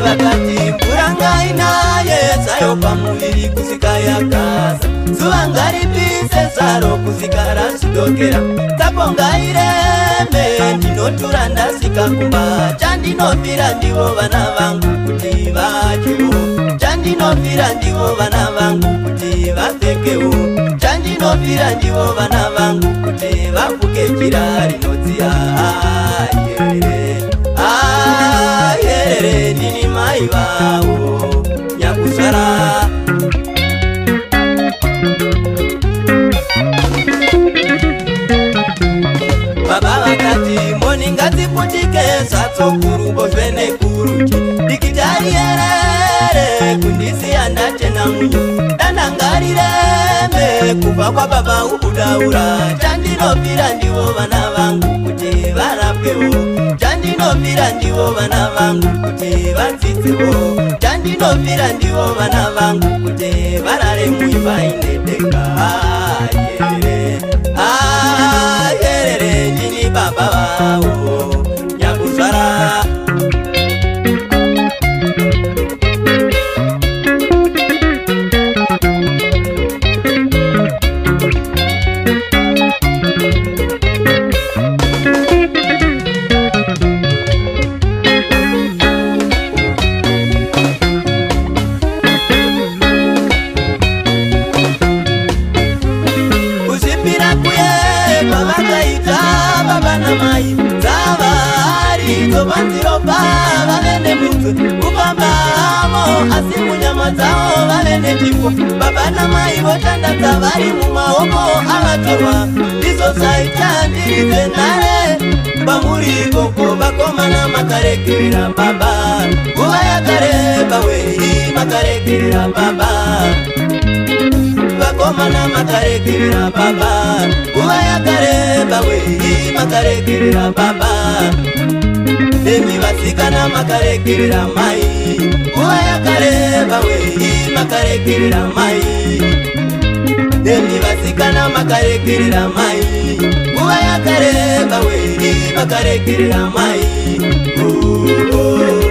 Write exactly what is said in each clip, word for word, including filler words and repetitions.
vakati mvura ngainaye sayo pamuviri kusika yakaza zuva ngaripise zaro kusika razvidokera tapo ngaireme ndinotura ndasika kumba chandinofira ndivo vana vangu kuti vadyewo chandinofira ndivo vana vangu kuti vapfekewo chandinofira ndivo vana vangu kuti vafuke jira rinodziya ayerere ayerere ndini mai vavo nyakuzvara baba vakati mboni ngadziputike satsokuru bozvene kuruti dikitariere kundisiya ndatena munyu danda ngarireme kubva kwa baba ukudaura chandinofira ndivo vana vangu kuti varapwewo chandinofira ndivo vana vangu kuti vadzidzewo chandinofira ndivo vana vangu kuti varare muimba inedeka ayerere ayerere ndini baba vavo nyakuzvara mai dzavari dzovanziropa vave nemutwe kupambamo asi munyama dzavo vave nechifo baba namai votandadza vari mumaoko avatorwa ndizvo zvaita ndiri dzenhare pamuri ikoko vakomana makaregerera baba nguva yakareba wei makaregerera baba vakomana makaregerera baba nguva yakareba wei makaregerera baba demi vasikana makaregerera mai nguva yakareba wei makaregerera mai demi vasikana makaregerera mai nguva yakareba wei makaregerera mai oh, oh.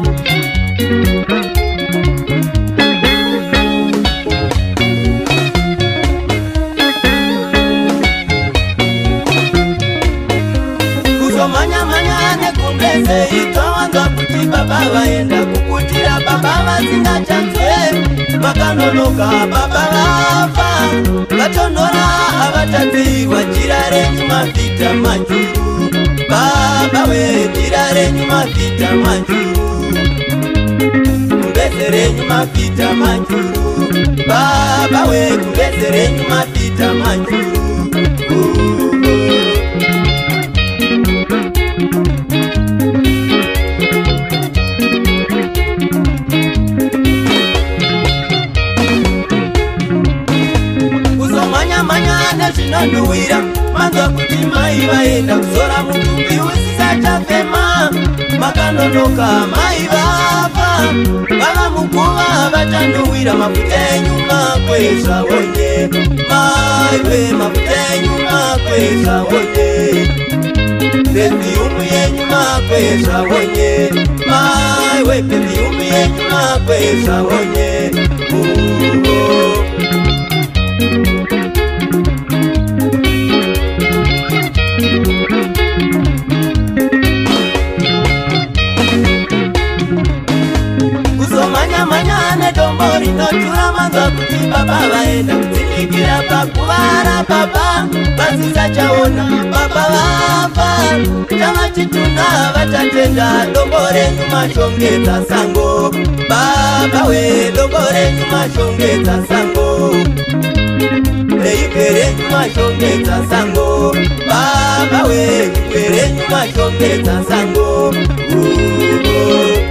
Itowanza kuti baba vaenda kukutira baba vasingachanzwe vakanonoka baba vafa vatonhora havatadziwa jira renyu mavhita majuru baba we jira renyu mavhita majuru kuvese renyu mavhita majuru baba we kuvese renyu mavhita majuru uh, uh. Zvinonhuhwira manzwa kuti mai vaenda kuzora mutumbi usisachafema makanonoka mai vafa vava muguva vatanhuhwira mafuta enyu makwezva wonye mai we mafuta enyu makwezva wonye pefiyumu yenyu makwezva wonye mai we pefiyumu yenyu makwezva wonye uh, uh. Rinotura manzwa kuti baba vaenda kudzinikira pakuvara baba vasisachaona baba vafa tavachituna vatatenda dombo renyu mashongedza sango baba we dombo renyu mashongedza sango reikwe renyu mashongedza sango baba we ikwe renyu mashongedza sango uh, uh.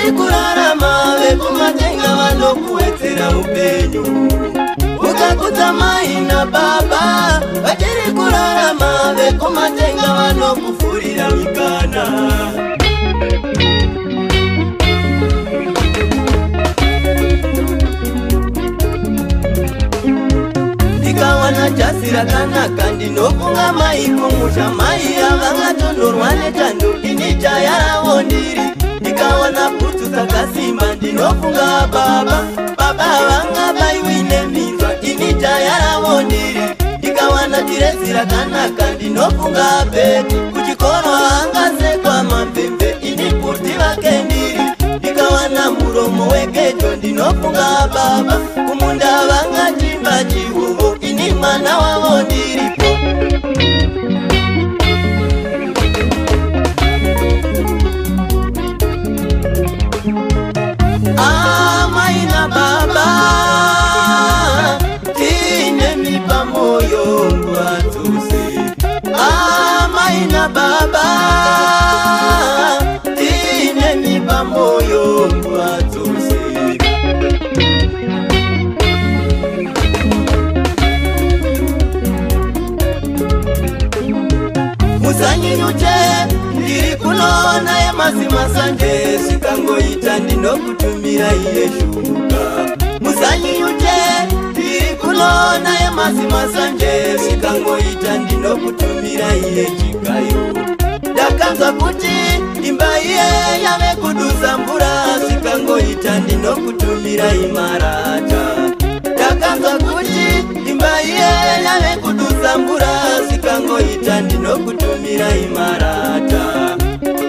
vachiri kurarama vekumatenga vanokuwedzera upenyu. Ukakuta mai na baba vachiri kurarama vekumatenga vanokufurira mikana. Ndikawana jasi rakanaka ndinofunga mai kumusha, mai avangatonhorwa nechando ini jaya ravo ndiri. Ndikawana bhutsu dzakasimba ndinofunga baba, baba avangabaiwi neminzwa ini jaya ravo ndiri. Ndikawana direzi rakanaka ndinofunga beti, kuchikoro angasekwa mapembe ini bhurti vake ndiri. Ndikawana muromo wegejo ndinofunga baba, kumunda vangatimba chihovo ini mwana wavo ndiripo. Amai na baba tine mipa moyo ngwatuse. Amai na baba tine mipa moyo ngwatuse. Musanyinyuche ndiri kunona yemazima sanje, sikangoita ndinokutumira iye shuka. Musanyinyuche ndiri kunona yemazima sanje, sikangoita ndinokutumira iye chikayo. Ndakanzwa kuti imba iye yave kudusa mvura, sikangoita ndinokutumira imarata. Ndakanzwa kuti imba iye yave kudusa mvura, sikangoita ndinokutumira imarata.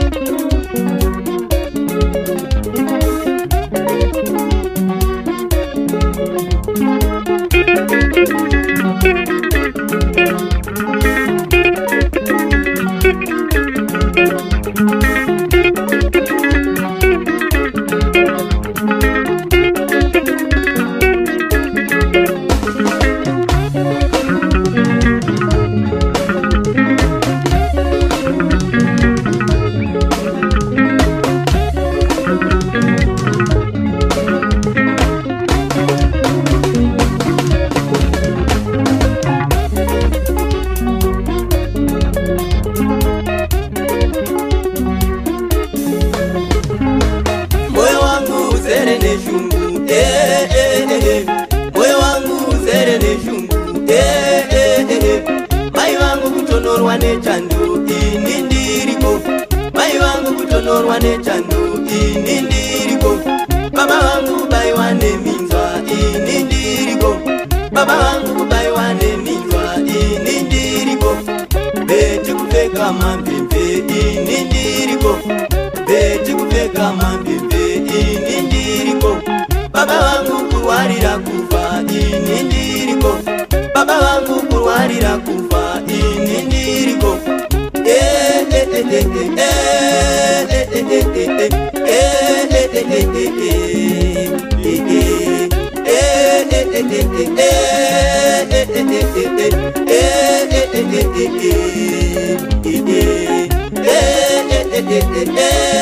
Nechando ini ndiriko, mai vangu kutonorwa nechando ini ndiriko, baba vangu kubaiwa neminzwa ini ndiriko, baba vangu kubaiwa neminzwa ini ndiriko, beti kupfeka mambembe ini ndiriko, beti kupfeka mambembe ini ndiriko, baba vangu kurwarira kufa ini ndiriko, baba vangu kurwarira kufa ini ndiriko. Eh eh eh eh eh eh eh eh eh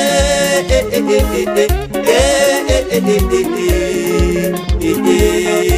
eh eh eh